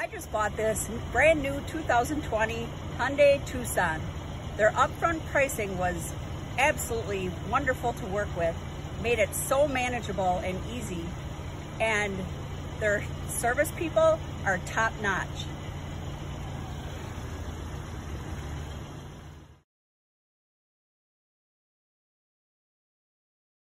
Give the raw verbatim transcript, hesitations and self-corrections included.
I just bought this brand new two thousand twenty Hyundai Tucson. Their upfront pricing was absolutely wonderful to work with, made it so manageable and easy, and their service people are top notch.